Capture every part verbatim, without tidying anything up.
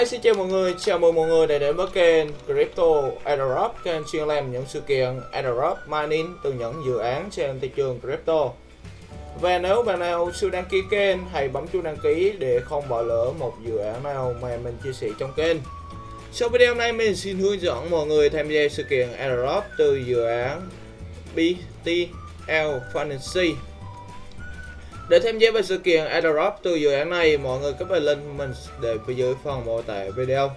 Hi, xin chào mọi người, chào mừng mọi người đã đến với kênh Crypto Airdrop, kênh chuyên làm những sự kiện Airdrop mining từ những dự án trên thị trường crypto. Và nếu bạn nào chưa đăng ký kênh, hãy bấm chuông đăng ký để không bỏ lỡ một dự án nào mà mình chia sẻ trong kênh. Sau video này mình xin hướng dẫn mọi người tham gia sự kiện Airdrop từ dự án bê tê lờ Finance. Để tham gia vào sự kiện Airdrop từ dự án này, mọi người click vào link mình để phía dưới phần mô tả video.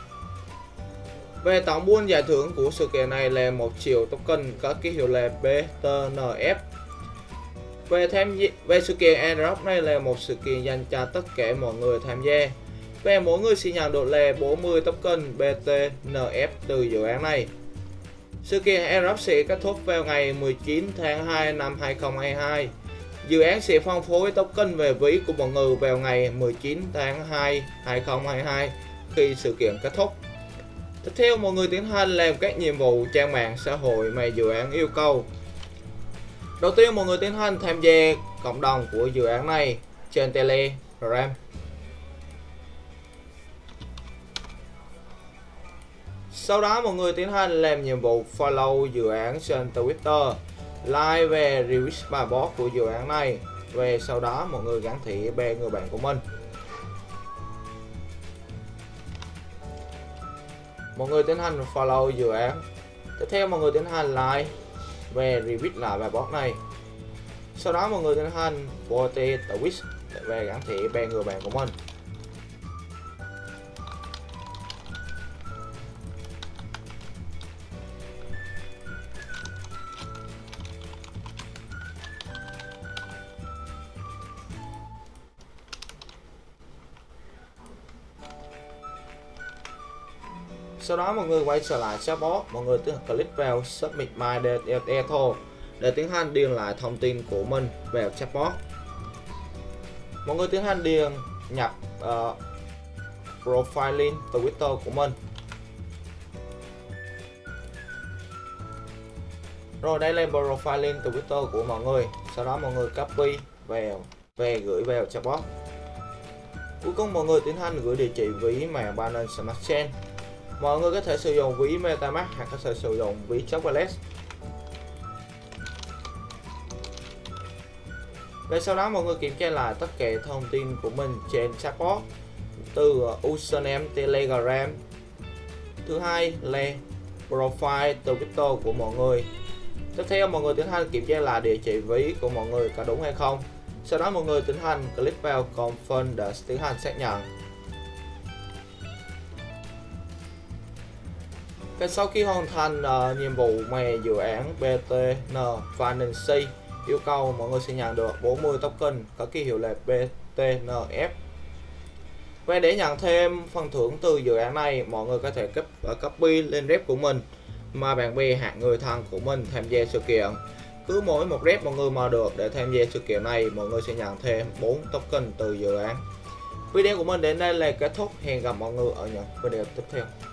Về tổng buôn giải thưởng của sự kiện này là một triệu token có ký hiệu là bê tê en ép. Về tham gia về sự kiện Airdrop này là một sự kiện dành cho tất cả mọi người tham gia. Và mỗi người sẽ nhận được là bốn mươi token bê tê en ép từ dự án này. Sự kiện Airdrop sẽ kết thúc vào ngày mười chín tháng hai năm hai nghìn không trăm hai mươi hai. Dự án sẽ phân phối token về ví của mọi người vào ngày mười chín tháng hai năm hai nghìn không trăm hai mươi hai khi sự kiện kết thúc. Tiếp theo, mọi người tiến hành làm các nhiệm vụ trang mạng xã hội mà dự án yêu cầu. Đầu tiên, mọi người tiến hành tham gia cộng đồng của dự án này trên Telegram. Sau đó, mọi người tiến hành làm nhiệm vụ follow dự án trên Twitter, like và retweet bài post của dự án này. Về sau đó, mọi người gắn thẻ ba người bạn của mình. Mọi người tiến hành follow dự án. Tiếp theo, mọi người tiến hành like và retweet lại bài post này. Sau đó, mọi người tiến hành vote tweet và gắn thẻ ba người bạn của mình. Sau đó mọi người quay trở lại chatbot, mọi người tiến hành click vào Submit My Data để tiến hành điền lại thông tin của mình vào chatbot. Mọi người tiến hành điền nhập uh, profile link Twitter của mình. Rồi đây là profile link Twitter của mọi người. Sau đó mọi người copy vào về gửi vào chatbot. Cuối cùng mọi người tiến hành gửi địa chỉ ví mà Binance Smart Chain. Mọi người có thể sử dụng ví MetaMask hoặc có thể sử dụng ví Chocolate. Và sau đó mọi người kiểm tra lại tất cả thông tin của mình trên chatbot từ username Telegram. Thứ hai là profile Twitter của mọi người. Tiếp theo mọi người tiến hành kiểm tra lại địa chỉ ví của mọi người có đúng hay không. Sau đó mọi người tiến hành click vào Confirm để tiến hành xác nhận. Và sau khi hoàn thành uh, nhiệm vụ mà dự án bê tê en Finance yêu cầu, mọi người sẽ nhận được bốn mươi token có ký hiệu là bê tê en ép. Và để nhận thêm phần thưởng từ dự án này, mọi người có thể copy lên rep của mình mà bạn bè hoặc người thân của mình tham gia sự kiện. Cứ mỗi một rep mọi người mà được để tham gia sự kiện này, mọi người sẽ nhận thêm bốn token từ dự án. Video của mình đến đây là kết thúc. Hẹn gặp mọi người ở những video tiếp theo.